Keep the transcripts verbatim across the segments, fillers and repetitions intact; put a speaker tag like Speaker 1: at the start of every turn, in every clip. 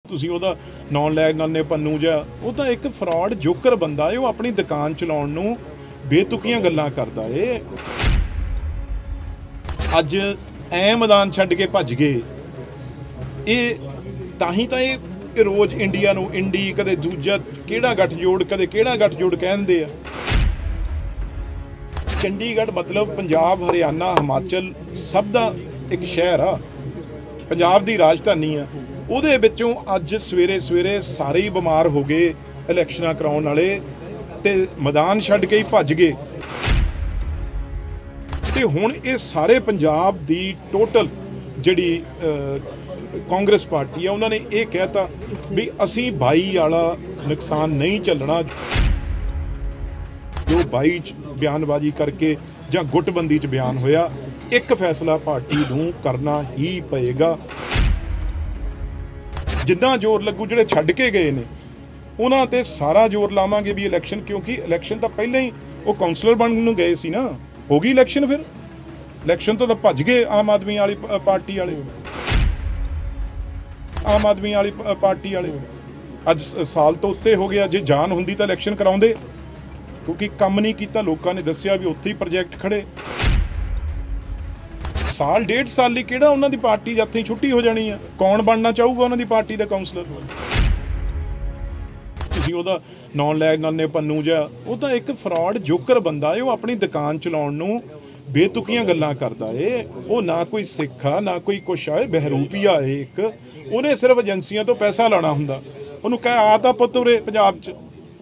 Speaker 1: ਤੁਸੀਂ ਉਹਦਾ ਨਾਂ ਲੈ ਲੈਂਦੇ ਪੰਨੂ ਜਿਹਾ, ਉਹ ਤਾਂ ਇੱਕ ਫਰਾਡ ਜੋਕਰ ਬੰਦਾ ਏ। ਉਹ ਆਪਣੀ ਦੁਕਾਨ ਚਲਾਉਣ ਨੂੰ ਬੇਤੁਕੀਆਂ ਗੱਲਾਂ ਕਰਦਾ ਏ। ਅੱਜ ਐ ਮੈਦਾਨ ਛੱਡ ਕੇ ਭੱਜ ਗਏ। ਇਹ ਤਾਂ ਹੀ ਤਾਂ ਇਹ ਰੋਜ਼ ਇੰਡੀਆ ਨੂੰ ਇੰਡੀ, ਕਦੇ ਦੂਜਾ ਕਿਹੜਾ ਗੱਠਜੋੜ, ਕਦੇ ਕਿਹੜਾ ਗੱਠਜੋੜ ਕਹਿੰਦੇ ਆ। ਚੰਡੀਗੜ੍ਹ ਮਤਲਬ ਪੰਜਾਬ, ਹਰਿਆਣਾ, ਹਿਮਾਚਲ ਸਭ ਦਾ ਇੱਕ ਸ਼ਹਿਰ ਆ, ਪੰਜਾਬ ਦੀ ਰਾਜਧਾਨੀ ਆ। ਉਹਦੇ ਵਿੱਚੋਂ ਅੱਜ ਸਵੇਰੇ ਸਵੇਰੇ ਸਾਰੇ ਹੀ ਬਿਮਾਰ ਹੋ ਗਏ ਇਲੈਕਸ਼ਨਾਂ ਕਰਾਉਣ ਵਾਲੇ, ਤੇ ਮੈਦਾਨ ਛੱਡ ਕੇ ਹੀ ਭੱਜ ਗਏ। ਤੇ ਹੁਣ ਇਹ ਸਾਰੇ ਪੰਜਾਬ ਦੀ ਟੋਟਲ ਜਿਹੜੀ ਕਾਂਗਰਸ ਪਾਰਟੀ ਆ, ਉਹਨਾਂ ਨੇ ਇਹ ਕਹਿਤਾ ਵੀ ਅਸੀਂ ਬਾਈ ਵਾਲਾ ਨੁਕਸਾਨ ਨਹੀਂ ਚੱਲਣਾ। ਜੋ ਬਾਈ 'ਚ ਬਿਆਨਬਾਜ਼ੀ ਕਰਕੇ ਜਾਂ ਗੁੱਟਬੰਦੀ 'ਚ ਬਿਆਨ ਹੋਇਆ, ਇੱਕ ਫੈਸਲਾ ਪਾਰਟੀ ਨੂੰ ਕਰਨਾ ਹੀ ਪਏਗਾ। ਜਿੰਨਾ ਜ਼ੋਰ ਲੱਗੂ, ਜਿਹੜੇ ਛੱਡ ਕੇ ਗਏ ਨੇ ਉਹਨਾਂ ਤੇ ਸਾਰਾ ਜ਼ੋਰ ਲਾਵਾਂਗੇ ਵੀ ਇਲੈਕਸ਼ਨ, ਕਿਉਂਕਿ ਇਲੈਕਸ਼ਨ ਤਾਂ ਪਹਿਲਾਂ ਹੀ ਉਹ ਕਾਉਂਸਲਰ ਬਣਨ ਨੂੰ ਗਏ ਸੀ ਨਾ। ਹੋ ਗਈ ਇਲੈਕਸ਼ਨ, ਫਿਰ ਇਲੈਕਸ਼ਨ ਤੋਂ ਤਾਂ ਭੱਜ ਗਏ ਆਮ ਆਦਮੀ ਵਾਲੀ ਪਾਰਟੀ ਵਾਲੇ ਆਮ ਆਦਮੀ ਵਾਲੀ ਪਾਰਟੀ ਵਾਲੇ ਅੱਜ ਸਾਲ ਤੋਂ ਉੱਤੇ ਹੋ ਗਿਆ। ਜੇ ਜਾਨ ਹੁੰਦੀ ਤਾਂ ਇਲੈਕਸ਼ਨ ਕਰਾਉਂਦੇ, ਕਿਉਂਕਿ ਕੰਮ ਨਹੀਂ ਕੀਤਾ। ਲੋਕਾਂ ਨੇ ਦੱਸਿਆ ਵੀ ਉੱਥੇ ਹੀ ਪ੍ਰੋਜੈਕਟ ਖੜੇ। ਸਾਲ ਡੇਢ ਸਾਲ ਲਈ ਕਿਹੜਾ ਉਹਨਾਂ ਦੀ ਪਾਰਟੀ ਜਿੱਥੇ ਹੀ ਛੁੱਟੀ ਹੋ ਜਾਣੀ ਆ। ਕੌਣ ਬਣਨਾ ਚਾਹੂਗਾ ਉਹਨਾਂ ਦੀ ਪਾਰਟੀ ਦਾ ਕਾਉਂਸਲਰ? ਤੁਸੀਂ ਉਹਦਾ ਨਾਂ ਲੈ ਲੈਂਦੇ ਪੰਨੂ ਜਿਹਾ, ਉਹ ਤਾਂ ਇੱਕ ਫਰਾਡ ਜੋਕਰ ਬੰਦਾ ਏ। ਉਹ ਆਪਣੀ ਦੁਕਾਨ ਚਲਾਉਣ ਨੂੰ ਬੇਤੁਕੀਆਂ ਗੱਲਾਂ ਕਰਦਾ ਏ। ਉਹ ਨਾ ਕੋਈ ਸਿੱਖ ਆ, ਨਾ ਕੋਈ ਕੁਛ ਆ, ਬਹਿਰੂਪੀਆ ਏ ਇੱਕ। ਉਹਨੇ ਸਿਰਫ ਏਜੰਸੀਆਂ ਤੋਂ ਪੈਸਾ ਲਾਣਾ ਹੁੰਦਾ। ਉਹਨੂੰ ਕਹਿ ਆ ਤਾਂ ਪੁੱਤ ਉਰੇ ਪੰਜਾਬ 'ਚ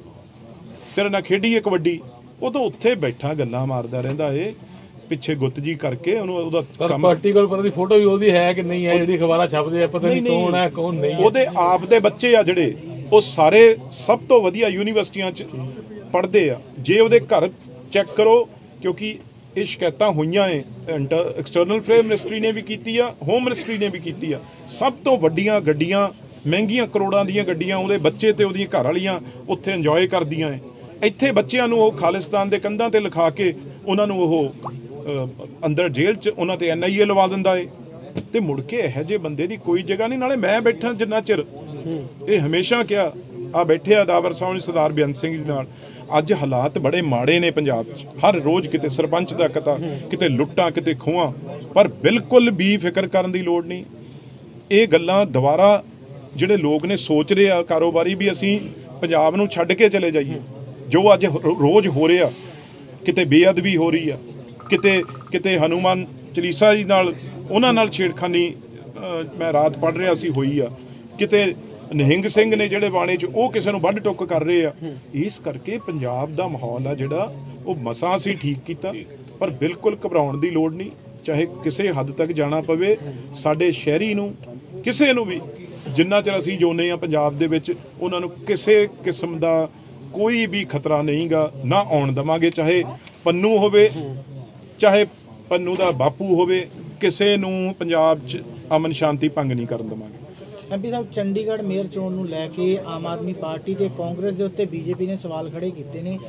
Speaker 1: ਤੇਰੇ ਨਾਲ ਖੇਡੀਏ ਕਬੱਡੀ, ਉਹ ਤਾਂ ਉੱਥੇ ਬੈਠਾ ਗੱਲਾਂ ਮਾਰਦਾ ਰਹਿੰਦਾ ਏ ਪਿੱਛੇ ਗੁੱਤ ਜੀ ਕਰਕੇ। ਉਹਨੂੰ ਉਹਦਾ ਕੰਮ
Speaker 2: ਪਾਰਟੀ ਕੋਲ ਪਤਾ ਨਹੀਂ ਫੋਟੋ ਵੀ ਉਹਦੀ ਹੈ ਕਿ ਨਹੀਂ ਹੈ, ਜਿਹੜੀ ਅਖਬਾਰਾਂ ਛਪਦੇ ਆ, ਪਤਾ ਨਹੀਂ ਕੌਣ ਹੈ ਕੌਣ ਨਹੀਂ।
Speaker 1: ਉਹਦੇ ਆਪ ਦੇ ਬੱਚੇ ਆ ਜਿਹੜੇ, ਉਹ ਸਾਰੇ ਸਭ ਤੋਂ ਵਧੀਆ ਯੂਨੀਵਰਸਿਟੀਆਂ 'ਚ ਪੜ੍ਹਦੇ ਆ। ਜੇ ਉਹਦੇ ਘਰ ਚੈੱਕ ਕਰੋ, ਕਿਉਂਕਿ ਇਹ ਸ਼ਿਕਾਇਤਾਂ ਹੋਈਆਂ ਏ, ਐਕਸਟਰਨਲ ਅਫੇਅਰ ਮਿਨਿਸਟਰੀ ਨੇ ਵੀ ਕੀਤੀ ਆ, ਹੋਮ ਮਿਨਿਸਟਰੀ ਨੇ ਵੀ ਕੀਤੀ ਆ। ਸਭ ਤੋਂ ਵੱਡੀਆਂ ਗੱਡੀਆਂ, ਮਹਿੰਗੀਆਂ ਕਰੋੜਾਂ ਦੀਆਂ ਗੱਡੀਆਂ ਉਹਦੇ ਬੱਚੇ ਤੇ ਉਹਦੀਆਂ ਘਰ ਵਾਲੀਆਂ ਉੱਥੇ ਇੰਜੋਏ ਕਰਦੀਆਂ ਏ। ਇੱਥੇ ਬੱਚਿਆਂ ਨੂੰ ਉਹ ਖਾਲਿਸਤਾਨ ਦੇ ਕੰਧਾਂ ਤੇ ਲਿਖਾ ਕੇ ਉਹਨਾਂ ਨੂੰ ਉਹ ਅੰਦਰ ਜੇਲ੍ਹ 'ਚ ਉਹਨਾਂ ਤੇ ਐਨ ਆਈ ਏ ਲਵਾ ਦਿੰਦਾ ਏ। ਤੇ ਮੁੜ ਕੇ ਇਹੋ ਜਿਹੇ ਬੰਦੇ ਦੀ ਕੋਈ ਜਗ੍ਹਾ ਨਹੀਂ। ਨਾਲੇ ਮੈਂ ਬੈਠਾ ਜਿੰਨਾ ਚਿਰ, ਇਹ ਹਮੇਸ਼ਾ ਕਿਹਾ, ਆ ਬੈਠੇ ਆ ਦਾਵਰ ਸਾਹਿਬ ਸਰਦਾਰ ਬੇਅੰਤ ਸਿੰਘ ਜੀ ਨਾਲ। ਅੱਜ ਹਾਲਾਤ ਬੜੇ ਮਾੜੇ ਨੇ ਪੰਜਾਬ 'ਚ। ਹਰ ਰੋਜ਼ ਕਿਤੇ ਸਰਪੰਚ ਦਾ ਕਤਾ, ਕਿਤੇ ਲੁੱਟਾਂ, ਕਿਤੇ ਖੋਹਾਂ। ਪਰ ਬਿਲਕੁਲ ਵੀ ਫਿਕਰ ਕਰਨ ਦੀ ਲੋੜ ਨਹੀਂ। ਇਹ ਗੱਲਾਂ ਦੁਬਾਰਾ ਜਿਹੜੇ ਲੋਕ ਨੇ ਸੋਚ ਰਹੇ ਆ ਕਾਰੋਬਾਰੀ, ਵੀ ਅਸੀਂ ਪੰਜਾਬ ਨੂੰ ਛੱਡ ਕੇ ਚਲੇ ਜਾਈਏ। ਜੋ ਅੱਜ ਰੋਜ਼ ਹੋ ਰਿਹਾ, ਕਿਤੇ ਬੇਅਦਬੀ ਹੋ ਰਹੀ ਆ, ਕਿਤੇ ਕਿਤੇ ਹਨੂੰਮਾਨ ਚਾਲੀਸਾ ਜੀ ਨਾਲ ਉਹਨਾਂ ਨਾਲ ਛੇੜਖਾਨੀ ਮੈਂ ਰਾਤ ਪੜ੍ਹ ਰਿਹਾ ਸੀ ਹੋਈ ਆ। ਕਿਤੇ ਨਿਹੰਗ ਸਿੰਘ ਨੇ ਜਿਹੜੇ ਬਾਣੇ 'ਚ, ਉਹ ਕਿਸੇ ਨੂੰ ਵੱਢ ਟੁੱਕ ਕਰ ਰਹੇ ਆ। ਇਸ ਕਰਕੇ ਪੰਜਾਬ ਦਾ ਮਾਹੌਲ ਆ ਜਿਹੜਾ, ਉਹ ਮਸਾਂ ਅਸੀਂ ਠੀਕ ਕੀਤਾ। ਪਰ ਬਿਲਕੁਲ ਘਬਰਾਉਣ ਦੀ ਲੋੜ ਨਹੀਂ। ਚਾਹੇ ਕਿਸੇ ਹੱਦ ਤੱਕ ਜਾਣਾ ਪਵੇ, ਸਾਡੇ ਸ਼ਹਿਰੀ ਨੂੰ, ਕਿਸੇ ਨੂੰ ਵੀ, ਜਿੰਨਾ ਚਿਰ ਅਸੀਂ ਜਿਉਂਦੇ ਆ ਪੰਜਾਬ ਦੇ ਵਿੱਚ, ਉਹਨਾਂ ਨੂੰ ਕਿਸੇ ਕਿਸਮ ਦਾ ਕੋਈ ਵੀ ਖਤਰਾ ਨਹੀਂਗਾ, ਨਾ ਆਉਣ ਦੇਵਾਂਗੇ। ਚਾਹੇ ਪੰਨੂ ਹੋਵੇ, ਚਾਹੇ ਪੰਨੂ ਦਾ ਬਾਪੂ ਹੋਵੇ, ਕਿਸੇ ਨੂੰ ਪੰਜਾਬ 'ਚ ਅਮਨ ਸ਼ਾਂਤੀ ਭੰਗ ਨਹੀਂ ਕਰਨ ਦੇਵਾਂਗੇ।
Speaker 3: ਐਮਪੀ ਸਾਹਿਬ, ਚੰਡੀਗੜ੍ਹ ਮੇਅਰ ਚੋਣ ਨੂੰ ਲੈ ਕੇ ਆਮ ਆਦਮੀ ਪਾਰਟੀ ਤੇ ਕਾਂਗਰਸ ਦੇ ਉੱਤੇ ਬੀਜੇਪੀ ਨੇ ਸਵਾਲ ਖੜੇ ਕੀਤੇ ਨੇ।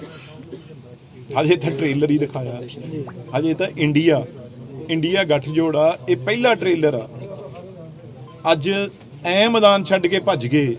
Speaker 1: ਹਜੇ ਤਾਂ ਟ੍ਰੇਲਰ ਹੀ ਦਿਖਾਇਆ, ਹਜੇ ਤਾਂ ਇੰਡੀਆ ਇੰਡੀਆ ਗੱਠਜੋੜ ਆ, ਇਹ ਪਹਿਲਾ ਟ੍ਰੇਲਰ ਆ। ਅੱਜ ਐ ਮੈਦਾਨ ਛੱਡ ਕੇ ਭੱਜ ਗਏ।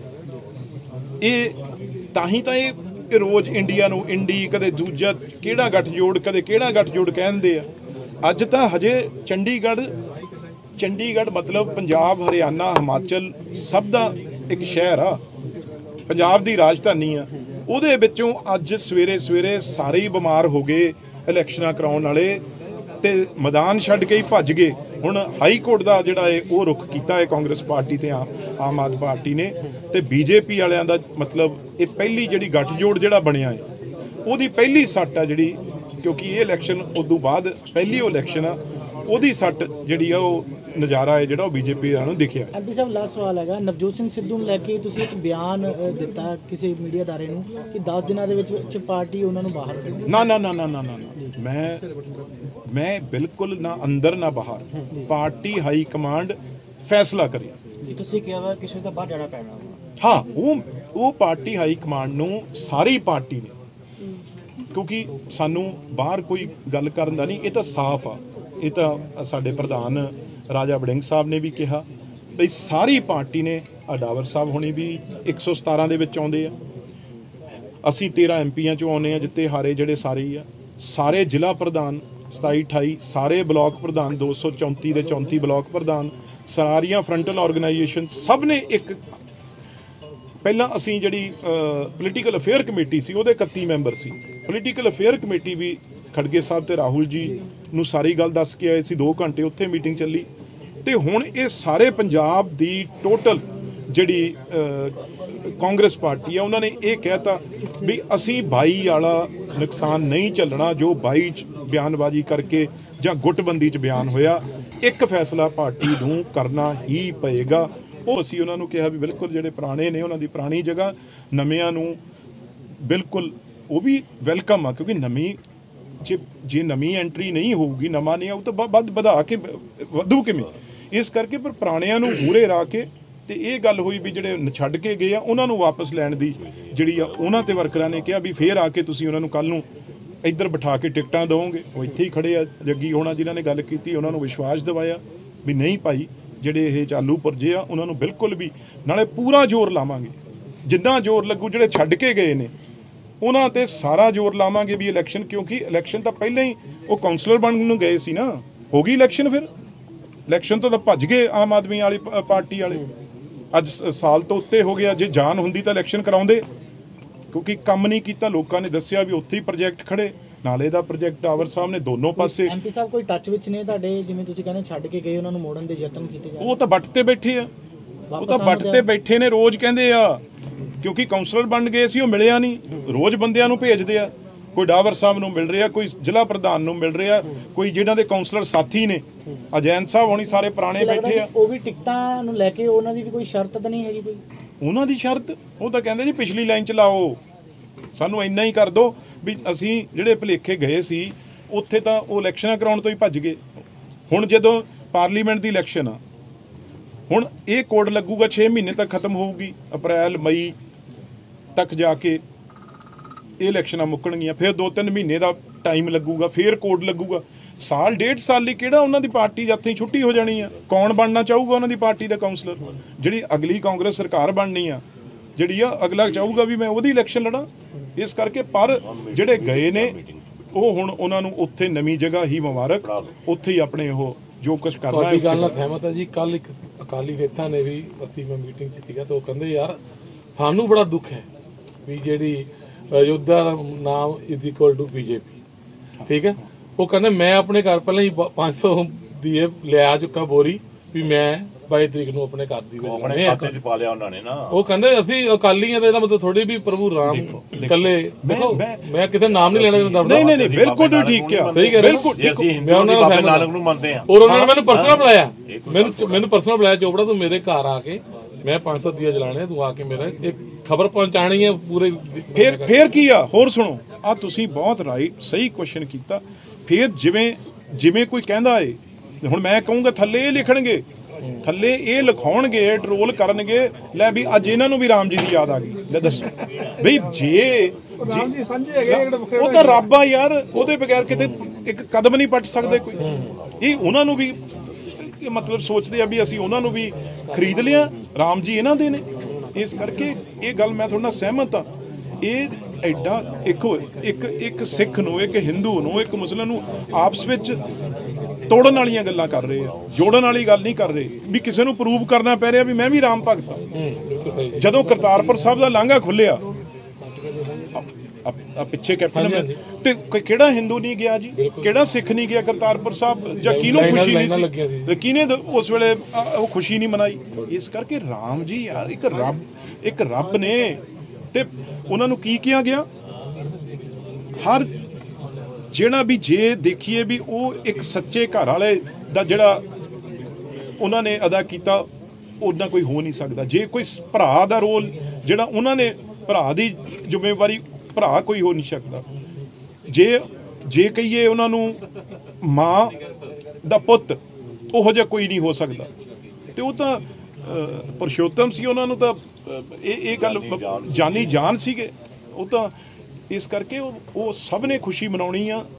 Speaker 1: ਇਹ ਤਾਂ ਹੀ ਤਾਂ ਇਹ ਰੋਜ਼ ਇੰਡੀਆ ਨੂੰ ਇੰਡੀ, ਕਦੇ ਦੂਜਾ ਕਿਹੜਾ ਗੱਠਜੋੜ, ਕਦੇ ਕਿਹੜਾ ਗੱਠਜੋੜ ਕਹਿੰਦੇ ਆ। ਅੱਜ ਤਾਂ ਹਜੇ ਚੰਡੀਗੜ੍ਹ ਚੰਡੀਗੜ੍ਹ ਮਤਲਬ ਪੰਜਾਬ, ਹਰਿਆਣਾ, ਹਿਮਾਚਲ ਸਭ ਦਾ ਇੱਕ ਸ਼ਹਿਰ ਆ, ਪੰਜਾਬ ਦੀ ਰਾਜਧਾਨੀ ਆ। ਉਹਦੇ ਵਿੱਚੋਂ ਅੱਜ ਸਵੇਰੇ ਸਵੇਰੇ ਸਾਰੇ ਹੀ ਬਿਮਾਰ ਹੋ ਗਏ ਇਲੈਕਸ਼ਨਾਂ ਕਰਾਉਣ ਵਾਲੇ, ਤੇ ਮੈਦਾਨ ਛੱਡ ਕੇ ਹੀ ਭੱਜ ਗਏ। ਹੁਣ ਹਾਈ ਕੋਰਟ ਦਾ ਜਿਹੜਾ ਹੈ ਉਹ ਰੁਖ ਕੀਤਾ ਹੈ ਕਾਂਗਰਸ ਪਾਰਟੀ ਤੇ ਆਮ ਆਦਮੀ ਪਾਰਟੀ ਨੇ, ਤੇ ਬੀਜੇਪੀ ਵਾਲਿਆਂ ਦਾ ਮਤਲਬ ਇਹ ਪਹਿਲੀ ਜਿਹੜੀ ਗੱਠਜੋੜ ਜਿਹੜਾ ਬਣਿਆ ਹੈ, ਉਹਦੀ ਪਹਿਲੀ ਸੱਟ ਆ ਜਿਹੜੀ, ਕਿਉਂਕਿ ਇਹ ਇਲੈਕਸ਼ਨ ਉਦੋਂ ਬਾਅਦ ਪਹਿਲੀ ਉਹ ਇਲੈਕਸ਼ਨ ਆ, ਉਹਦੀ ਸੱਟ ਜਿਹੜੀ ਆ ਉਹ ਨਜ਼ਾਰਾ ਹੈ ਜਿਹੜਾ ਉਹ ਬੀਜੇਪੀ ਵਾਲਿਆਂ ਨੂੰ ਦਿਖਿਆ।
Speaker 3: ਐਮਪੀ ਸਾਹਿਬ, ਲਾਸਟ ਸਵਾਲ ਹੈਗਾ, ਨਵਜੋਤ ਸਿੰਘ ਸਿੱਧੂ ਨੂੰ ਲੈ ਕੇ ਤੁਸੀਂ ਇੱਕ ਬਿਆਨ ਦਿੱਤਾ ਕਿਸੇ ਮੀਡੀਆ ਅਦਾਰੇ ਨੂੰ ਕਿ ਦਸ ਦਿਨਾਂ ਦੇ ਵਿੱਚ ਵਿੱਚ ਪਾਰਟੀ ਉਹਨਾਂ ਨੂੰ ਬਾਹਰ ਕੱਢੇਗੀ।
Speaker 1: ਨਾ ਨਾ ਨਾ ਨਾ ਨਾ ਨਾ ਮੈਂ ਮੈਂ ਬਿਲਕੁਲ ਨਾ ਅੰਦਰ ਨਾ ਬਾਹਰ, ਪਾਰਟੀ ਹਾਈ ਕਮਾਂਡ ਫੈਸਲਾ ਕਰੇ।
Speaker 3: ਤੁਸੀਂ ਕਿਹਾ ਵਾ ਕਿਸੇ ਦਾ ਬਾਹਰ ਜਾਣਾ ਪੈਣਾ।
Speaker 1: ਹਾਂ, ਉਹ ਉਹ ਪਾਰਟੀ ਹਾਈ ਕਮਾਂਡ ਨੂੰ, ਸਾਰੀ ਪਾਰਟੀ ਨੇ, ਕਿਉਂਕਿ ਸਾਨੂੰ ਬਾਹਰ ਕੋਈ ਗੱਲ ਕਰਨ ਦਾ ਨਹੀਂ, ਇਹ ਤਾਂ ਸਾਫ਼ ਆ। ਇਹ ਤਾਂ ਸਾਡੇ ਪ੍ਰਧਾਨ ਰਾਜਾ ਵੜਿੰਗ ਸਾਹਿਬ ਨੇ ਵੀ ਕਿਹਾ, ਬਈ ਸਾਰੀ ਪਾਰਟੀ ਨੇ ਅਡਾਵਰ ਸਾਹਿਬ ਹੋਣੀ ਵੀ ਇੱਕ ਸੌ ਸਤਾਰਾਂ ਦੇ ਵਿੱਚ ਆਉਂਦੇ ਆ, ਅਸੀਂ ਤੇਰਾਂ ਐਮ ਪੀਆਂ 'ਚੋਂ ਆਉਂਦੇ ਆ ਜਿੱਤੇ ਹਾਰੇ ਜਿਹੜੇ ਸਾਰੇ ਹੀ ਆ, ਸਾਰੇ ਜ਼ਿਲ੍ਹਾ ਪ੍ਰਧਾਨ ਸਤਾਈ ਅਠਾਈ, ਸਾਰੇ ਬਲਾਕ ਪ੍ਰਧਾਨ ਦੋ ਸੌ ਚੌਂਤੀ ਦੇ ਚੌਂਤੀ ਬਲਾਕ ਪ੍ਰਧਾਨ, ਸਾਰੀਆਂ ਫਰੰਟਲ ਆਰਗੇਨਾਈਜੇਸ਼ਨ ਸਭ ਨੇ ਇੱਕ, ਪਹਿਲਾਂ ਅਸੀਂ ਜਿਹੜੀ ਪੋਲੀਟੀਕਲ ਅਫੇਅਰ ਕਮੇਟੀ ਸੀ ਉਹਦੇ ਇਕੱਤੀ ਮੈਂਬਰ ਸੀ, ਪੋਲੀਟੀਕਲ ਅਫੇਅਰ ਕਮੇਟੀ ਵੀ ਖੜਗੇ ਸਾਹਿਬ ਤੇ ਰਾਹੁਲ ਜੀ ਨੂੰ ਸਾਰੀ ਗੱਲ ਦੱਸ ਕੇ ਆਏ ਸੀ, ਦੋ ਘੰਟੇ ਉੱਥੇ ਮੀਟਿੰਗ ਚੱਲੀ। ਤੇ ਹੁਣ ਇਹ ਸਾਰੇ ਪੰਜਾਬ ਦੀ ਟੋਟਲ ਜਿਹੜੀ ਕਾਂਗਰਸ ਪਾਰਟੀ ਆ ਉਹਨਾਂ ਨੇ ਇਹ ਕਹਿਤਾ ਵੀ ਅਸੀਂ ਬਾਈ ਵਾਲਾ ਨੁਕਸਾਨ ਨਹੀਂ ਚੱਲਣਾ ਜੋ ਬਾਈ 'ਚ ਬਿਆਨਬਾਜ਼ੀ ਕਰਕੇ ਜਾਂ ਗੁੱਟਬੰਦੀ 'ਚ ਬਿਆਨ ਹੋਇਆ, ਇੱਕ ਫੈਸਲਾ ਪਾਰਟੀ ਨੂੰ ਕਰਨਾ ਹੀ ਪਏਗਾ। ਉਹ ਅਸੀਂ ਉਹਨਾਂ ਨੂੰ ਕਿਹਾ ਵੀ ਬਿਲਕੁਲ ਜਿਹੜੇ ਪੁਰਾਣੇ ਨੇ ਉਹਨਾਂ ਦੀ ਪੁਰਾਣੀ ਜਗ੍ਹਾ, ਨਵਿਆਂ ਨੂੰ ਬਿਲਕੁਲ ਉਹ ਵੀ ਵੈਲਕਮ ਆ, ਕਿਉਂਕਿ ਨਵੀਂ ਜੇ ਜੇ ਨਵੀਂ ਐਂਟਰੀ ਨਹੀਂ ਹੋਊਗੀ, ਨਵਾਂ ਨਹੀਂ ਆਊ ਤਾਂ ਵੱਧ ਵਧਾ ਕੇ ਵਧੂ ਕਿਵੇਂ, ਇਸ ਕਰਕੇ ਪਰ ਪੁਰਾਣਿਆਂ ਨੂੰ ਮੂਹਰੇ ਰਾ ਕੇ ਤੇ ਇਹ ਗੱਲ ਹੋਈ ਵੀ ਜਿਹੜੇ ਛੱਡ ਕੇ ਗਏ ਆ ਉਹਨਾਂ ਨੂੰ ਵਾਪਸ ਲੈਣ ਦੀ ਜਿਹੜੀ ਆ ਉਹਨਾਂ ਤੇ ਵਰਕਰਾਂ ਨੇ ਕਿਹਾ ਵੀ ਫੇਰ ਆ ਕੇ ਤੁਸੀਂ ਉਹਨਾਂ ਨੂੰ ਕੱਲ ਨੂੰ ਇੱਧਰ ਬਿਠਾ ਕੇ ਟਿਕਟਾਂ ਦਿਓਗੇ। ਉਹ ਇੱਥੇ ਹੀ ਖੜੇ ਆ, ਜੱਗੀ ਹੋਣਾ ਜਿਨ੍ਹਾਂ ਨੇ ਗੱਲ ਕੀਤੀ, ਉਹਨਾਂ ਨੂੰ ਵਿਸ਼ਵਾਸ ਦਿਵਾਇਆ ਵੀ ਨਹੀਂ ਭਾਈ ਜਿਹੜੇ ਇਹ ਚਾਲੂ ਪੁਰਜੇ ਆ ਉਹਨਾਂ ਨੂੰ ਬਿਲਕੁਲ ਵੀ, ਨਾਲੇ ਪੂਰਾ ਜ਼ੋਰ ਲਾਵਾਂਗੇ, ਜਿੰਨਾ ਜ਼ੋਰ ਲੱਗੂ ਜਿਹੜੇ ਛੱਡ ਕੇ ਗਏ ਨੇ ਉਹਨਾਂ ਤੇ ਸਾਰਾ ਜ਼ੋਰ ਲਾਵਾਂਗੇ ਵੀ ਇਲੈਕਸ਼ਨ, ਕਿਉਂਕਿ ਇਲੈਕਸ਼ਨ ਤਾਂ ਪਹਿਲਾਂ ਹੀ ਉਹ ਕਾਉਂਸਲਰ ਬਣਨ ਨੂੰ ਗਏ ਸੀ ਨਾ, ਹੋ ਗਈ ਇਲੈਕਸ਼ਨ, ਫਿਰ ਇਲੈਕਸ਼ਨ ਤੋਂ ਤਾਂ ਭੱਜ ਗਏ ਆਮ ਆਦਮੀ ਵਾਲੀ ਪਾਰਟੀ ਵਾਲੇ, ਅੱਜ ਸਾਲ ਤੋਂ ਉੱਤੇ ਹੋ ਗਿਆ। ਜੇ ਜਾਨ ਹੁੰਦੀ ਤਾਂ ਇਲੈਕਸ਼ਨ ਕਰਾਉਂਦੇ, ਕਿਉਂਕਿ ਕੰਮ ਨਹੀਂ ਕੀਤਾ, ਲੋਕਾਂ ਨੇ ਦੱਸਿਆ ਵੀ ਉੱਥੇ ਹੀ ਪ੍ਰੋਜੈਕਟ ਖੜੇ, ਨਾਲੇ ਦਾ ਪ੍ਰੋਜੈਕਟ ਆਵਰ ਸਾਹਿਬ ਨੇ ਦੋਨੋਂ ਪਾਸੇ।
Speaker 3: ਐਮਪੀ ਸਾਹਿਬ ਕੋਈ ਟੱਚ ਵਿੱਚ ਨੇ ਤੁਹਾਡੇ, ਜਿਵੇਂ ਤੁਸੀਂ ਕਹਿੰਦੇ ਛੱਡ ਕੇ ਗਏ ਉਹਨਾਂ ਨੂੰ ਮੋੜਨ ਦੇ ਯਤਨ ਕੀਤੇ ਜਾ ਰਹੇ?
Speaker 1: ਉਹ ਤਾਂ ਵੱਟ ਤੇ ਬੈਠੇ ਆ, ਉਹ ਤਾਂ ਵੱਟ ਤੇ ਬੈਠੇ ਨੇ, ਰੋਜ਼ ਕਹਿੰਦੇ ਆ, ਕਿਉਂਕਿ ਕਾਉਂਸਲਰ ਬਣ ਗਏ ਸੀ ਉਹ ਮਿਲਿਆ ਨਹੀਂ, ਰੋਜ਼ ਬੰਦਿਆਂ ਨੂੰ ਭੇਜਦੇ ਆ, ਕੋਈ ਡਾਵਰ ਸਾਹਿਬ ਨੂੰ ਮਿਲ ਰਿਹਾ, ਕੋਈ ਜ਼ਿਲ੍ਹਾ ਪ੍ਰਧਾਨ ਨੂੰ ਮਿਲ ਰਿਹਾ, ਕੋਈ ਜਿਹਨਾਂ ਦੇ ਕਾਉਂਸਲਰ ਸਾਥੀ ਨੇ ਅਜੈਨ ਸਾਹਿਬ ਹੋਣੀ ਸਾਰੇ ਪੁਰਾਣੇ ਬੈਠੇ ਆ।
Speaker 3: ਉਹ ਵੀ ਟਿਕਟਾਂ ਨੂੰ ਲੈ ਕੇ ਉਹਨਾਂ ਦੀ ਵੀ ਕੋਈ ਸ਼ਰਤ ਤਾਂ ਨਹੀਂ ਹੈਗੀ ਕੋਈ?
Speaker 1: ਉਹਨਾਂ ਦੀ ਸ਼ਰਤ ਉਹ ਤਾਂ ਕਹਿੰਦੇ ਜੀ ਪਿਛਲੀ ਲਾਈਨ 'ਚ ਲਾਓ, ਸਾਨੂੰ ਇੰਨਾ ਹੀ ਕਰ ਦਿਓ ਵੀ ਅਸੀਂ ਜਿਹੜੇ ਭੁਲੇਖੇ ਗਏ ਸੀ ਉੱਥੇ ਤਾਂ ਉਹ ਇਲੈਕਸ਼ਨਾਂ ਕਰਾਉਣ ਤੋਂ ਹੀ ਭੱਜ ਗਏ। ਹੁਣ ਜਦੋਂ ਪਾਰਲੀਮੈਂਟ ਦੀ ਇਲੈਕਸ਼ਨ ਆ, ਹੁਣ ਇਹ ਕੋਡ ਲੱਗੂਗਾ ਛੇ ਮਹੀਨੇ ਤੱਕ ਖਤਮ ਹੋਊਗੀ, ਅਪ੍ਰੈਲ ਮਈ ਤੱਕ ਜਾ ਕੇ ਇਹ ਇਲੈਕਸ਼ਨਾਂ ਮੁੱਕਣਗੀਆਂ, ਫਿਰ ਦੋ ਤਿੰਨ ਮਹੀਨੇ ਦਾ ਟਾਈਮ ਲੱਗੂਗਾ, ਫਿਰ ਕੋਡ ਲੱਗੂਗਾ, ਸਾਲ ਡੇਢ ਸਾਲ ਲਈ ਕਿਹੜਾ ਉਹਨਾਂ ਦੀ ਪਾਰਟੀ ਜਦ ਹੀ ਛੁੱਟੀ ਹੋ ਜਾਣੀ ਆ। ਕੌਣ ਬਣਨਾ ਚਾਹੂਗਾ ਉਹਨਾਂ ਦੀ ਪਾਰਟੀ ਦਾ ਕਾਉਂਸਲਰ? ਜਿਹੜੀ ਅਗਲੀ ਕਾਂਗਰਸ ਸਰਕਾਰ ਬਣਨੀ ਆ ਜਿਹੜੀ ਆ, ਅਗਲਾ ਚਾਹੂਗਾ ਵੀ ਮੈਂ ਉਹਦੀ ਇਲੈਕਸ਼ਨ ਲੜਾਂ। ਇਸ ਕਰਕੇ ਪਰ ਜਿਹੜੇ ਗਏ ਨੇ ਉਹ ਹੁਣ ਉਹਨਾਂ ਨੂੰ ਉੱਥੇ ਨਵੀਂ ਜਗ੍ਹਾ ਹੀ ਮੁਬਾਰਕ, ਉੱਥੇ ਹੀ ਆਪਣੇ ਉਹ ਜੋ ਕੁਛ ਕਰਨਾ ਹੈ।
Speaker 2: ਗੱਲ ਨਾਲ ਸਹਿਮਤ ਹੈ ਜੀ। ਕੱਲ ਇੱਕ ਅਕਾਲੀ ਨੇਤਾ ਨੇ ਵੀ, ਅਸੀਂ ਮੈਂ ਮੀਟਿੰਗ 'ਚ ਸੀਗਾ ਤਾਂ ਉਹ ਕਹਿੰਦੇ ਯਾਰ ਸਾਨੂੰ ਬੜਾ ਦੁੱਖ ਹੈ ਵੀ ਜਿਹੜੀ ਅਯੋਧਿਆ ਦਾ ਨਾਮ ਇਜ਼ ਇਕੁਅਲ ਟੂ ਬੀਜੇਪੀ, ਠੀਕ ਹੈ। ਉਹ ਕਹਿੰਦੇ ਮੈਂ ਆਪਣੇ ਘਰ ਪਹਿਲਾਂ ਹੀ ਪੰਜ ਸੌ ਦੀ ਲਿਆ ਚੁੱਕਾ ਬੋਰੀ ਵੀ ਮੈਂ ਬਾਈ ਤਰੀਕ ਨੂੰ ਆਪਣੇ ਘਰ ਦੀ
Speaker 4: ਆਪਣੇ ਖਾਤੇ 'ਚ ਪਾ ਲਿਆ ਉਹਨਾਂ ਨੇ ਨਾ।
Speaker 2: ਉਹ ਕਹਿੰਦੇ ਅਸੀਂ ਅਕਾਲੀ ਆ ਤੇ ਇਹਦਾ ਮਤਲਬ ਥੋੜੀ ਵੀ ਪ੍ਰਭੂ ਰਾਮ ਇਕੱਲੇ, ਦੇਖੋ ਮੈਂ ਕਿਤੇ ਨਾਮ ਨਹੀਂ ਲੈਣਾ ਚਾਹੁੰਦਾ।
Speaker 1: ਨਹੀਂ ਨਹੀਂ ਬਿਲਕੁਲ ਠੀਕ ਹੈ,
Speaker 2: ਸਹੀ ਕਹਿ ਰਹੇ ਹੋ।
Speaker 4: ਮੈਂ ਉਹਨਾਂ ਨੂੰ ਬਾਬਾ ਨਾਨਕ ਨੂੰ ਮੰਨਦੇ ਆ,
Speaker 2: ਔਰ ਉਹਨਾਂ ਨੇ ਮੈਨੂੰ ਪਰਸਨਲ ਬੁਲਾਇਆ, ਮੈਨੂੰ ਮੈਨੂੰ ਪਰਸਨਲ ਬੁਲਾਇਆ, ਚੋਪੜਾ ਤੂੰ ਮੇਰੇ ਘਰ ਆ ਕੇ ਮੈਂ ਪੰਜ ਸੌ ਦੀਆ ਜਲਾਣੇ, ਤੂੰ ਆ ਕੇ ਮੇਰਾ ਇੱਕ ਖਬਰ ਪਹੁੰਚਾਣੀ ਹੈ ਪੂਰੇ।
Speaker 1: ਫਿਰ ਫਿਰ ਕੀ ਆ, ਹੋਰ ਸੁਣੋ ਆ, ਤੁਸੀਂ ਬਹੁਤ ਰਾਈਟ ਸਹੀ ਕੁਐਸਚਨ ਕੀਤਾ। ਫਿਰ ਜਿਵੇਂ ਜਿਵੇਂ ਕੋਈ ਕਹਿੰਦਾ ਏ, ਹੁਣ ਮੈਂ ਕਹੂੰਗਾ ਥੱਲੇ ਇਹ ਲਿਖਣਗੇ, ਥੱਲੇ ਇਹ ਲਿਖਾਉਣਗੇ, ਟਰੋਲ ਕਰਨਗੇ, ਲੈ ਵੀ ਅੱਜ ਇਹਨਾਂ ਨੂੰ ਵੀ ਰਾਮ ਜੀ ਦੀ ਯਾਦ ਆ ਗਈ। ਲੈ ਦੱਸੋ ਬਈ, ਜੇ ਰਾਮ ਜੀ ਸਾਂਝੇ ਹੈਗੇ, ਉਹ ਤਾਂ ਰੱਬ ਆ ਯਾਰ, ਉਹਦੇ ਬਗੈਰ ਕਿਤੇ ਇੱਕ ਕਦਮ ਨਹੀਂ ਪੱਟ ਸਕਦੇ ਕੋਈ। ਇਹ ਉਹਨਾਂ ਨੂੰ ਵੀ ਮਤਲਬ ਸੋਚਦੇ ਆ ਵੀ ਅਸੀਂ ਉਹਨਾਂ ਨੂੰ ਵੀ ਖਰੀਦ ਲਿਆ, ਰਾਮ ਜੀ ਇਹਨਾਂ ਦੇ ਨੇ। ਇਸ ਕਰਕੇ ਇਹ ਗੱਲ ਮੈਂ ਤੁਹਾਡੇ ਨਾਲ ਸਹਿਮਤ ਆ। ਇਹ ਐਡਾ ਇੱਕ ਇੱਕ ਇੱਕ ਸਿੱਖ ਨੂੰ, ਇੱਕ ਹਿੰਦੂ ਨੂੰ, ਇੱਕ ਮੁਸਲਿਮ ਨੂੰ ਆਪਸ ਵਿੱਚ ਤੋੜਨ ਵਾਲੀਆਂ ਗੱਲਾਂ ਕਰ ਰਹੇ ਆ, ਜੋੜਨ ਵਾਲੀ ਗੱਲ ਨਹੀਂ ਕਰ ਰਹੇ ਵੀ ਕਿਸੇ ਨੂੰ ਪ੍ਰੂਵ ਕਰਨਾ ਪੈ ਰਿਹਾ ਵੀ ਮੈਂ ਵੀ ਰਾਮ ਭਗਤ ਹਾਂ। ਜਦੋਂ ਕਰਤਾਰਪੁਰ ਸਾਹਿਬ ਦਾ ਲਾਂਘਾ ਖੁੱਲਿਆ ਆ ਪਿੱਛੇ ਕੈਪਟਨ ਤੇ ਕਿਹੜਾ ਹਿੰਦੂ ਨਹੀਂ ਗਿਆ ਜੀ, ਕਿਹੜਾ ਸਿੱਖ ਨਹੀਂ ਗਿਆ ਕਰਤਾਰਪੁਰ ਸਾਹਿਬ, ਜਾਂ ਕਿਹਨੂੰ ਖੁਸ਼ੀ ਨਹੀਂ ਸੀ, ਕਿਹਨੇ ਉਸ ਵੇਲੇ ਉਹ ਖੁਸ਼ੀ ਨਹੀਂ ਮਨਾਈ। ਇਸ ਕਰਕੇ ਰਾਮ ਜੀ ਯਾਰ ਇੱਕ ਰੱਬ, ਇੱਕ ਰੱਬ ਨੇ, ਤੇ ਉਹਨਾਂ ਨੂੰ ਕੀ ਕਿਹਾ ਗਿਆ, ਹਰ ਜਿਹੜਾ ਵੀ ਜੇ ਦੇਖੀਏ ਵੀ ਉਹ ਇੱਕ ਸੱਚੇ ਘਰ ਵਾਲੇ ਦਾ ਜਿਹੜਾ ਉਹਨਾਂ ਨੇ ਅਦਾ ਕੀਤਾ, ਉੱਦਾਂ ਕੋਈ ਹੋ ਨਹੀਂ ਸਕਦਾ। ਜੇ ਕੋਈ ਭਰਾ ਦਾ ਰੋਲ ਜਿਹੜਾ ਉਹਨਾਂ ਨੇ, ਭਰਾ ਦੀ ਜ਼ਿੰਮੇਵਾਰੀ, ਭਰਾ ਕੋਈ ਹੋ ਨਹੀਂ ਸਕਦਾ। ਜੇ ਜੇ ਕਹੀਏ ਉਹਨਾਂ ਨੂੰ ਮਾਂ ਦਾ ਪੁੱਤ, ਉਹੋ ਜਿਹਾ ਕੋਈ ਨਹੀਂ ਹੋ ਸਕਦਾ। ਤੇ ਉਹ ਤਾਂ ਪੁਰਸ਼ੋਤਮ ਸੀ, ਉਹਨਾਂ ਨੂੰ ਤਾਂ ਇਹ ਇਹ ਗੱਲ ਜਾਨੀ ਜਾਨ ਸੀਗੇ ਉਹ ਤਾਂ। ਇਸ ਕਰਕੇ ਉਹ ਉਹ ਸਭ ਨੇ ਖੁਸ਼ੀ ਮਨਾਉਣੀ ਆ।